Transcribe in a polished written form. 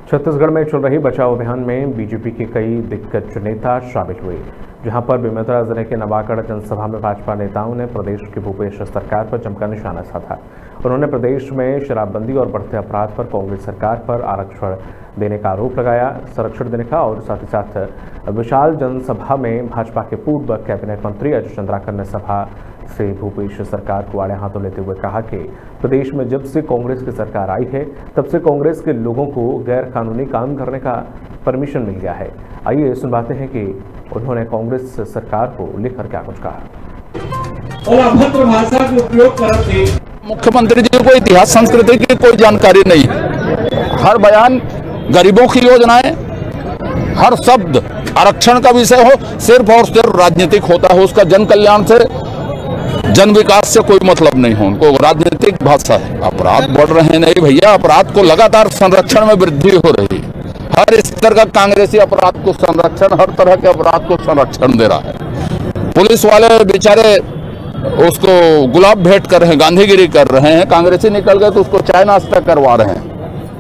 छत्तीसगढ़ में चल रही बचाव अभियान में बीजेपी के कई दिग्गज नेता शामिल हुए, जहां पर बेमेतरा जिले के नवागढ़ जनसभा में भाजपा नेताओं ने प्रदेश की भूपेश सरकार पर जमकर निशाना साधा। उन्होंने प्रदेश में शराबबंदी और बढ़ते अपराध पर कांग्रेस सरकार पर आरक्षण देने का आरोप लगाया, संरक्षण देने का। और साथ ही साथ विशाल जनसभा में भाजपा के पूर्व कैबिनेट मंत्री अजय चंद्राकर ने सभा से भूपेश सरकार को आड़े हाथों लेते हुए कहा कि प्रदेश में जब से कांग्रेस की सरकार आई है तब से कांग्रेस के लोगों को गैर कानूनी काम करने का परमिशन मिल गया है। आइए सुनवाते हैं कि उन्होंने कांग्रेस सरकार को लेकर क्या कुछ कहा। और अभद्र भाषा का उपयोग करते मुख्यमंत्री जी को इतिहास संस्कृति की कोई जानकारी नहीं। हर बयान गरीबों की योजनाएं, हर शब्द आरक्षण का विषय हो, सिर्फ और सिर्फ राजनीतिक होता है। उसका जन कल्याण से, जन विकास से कोई मतलब नहीं हो। उनको राजनीतिक भाषा है। अपराध बढ़ रहे हैं नहीं भैया, अपराध को लगातार संरक्षण में वृद्धि हो रही है। हर स्तर का कांग्रेसी अपराध को संरक्षण, हर तरह के अपराध को संरक्षण दे रहा है। पुलिस वाले बेचारे उसको गुलाब भेंट कर रहे हैं, गांधीगिरी कर रहे हैं। कांग्रेसी निकल गए तो उसको चाय नाश्ता करवा रहे हैं।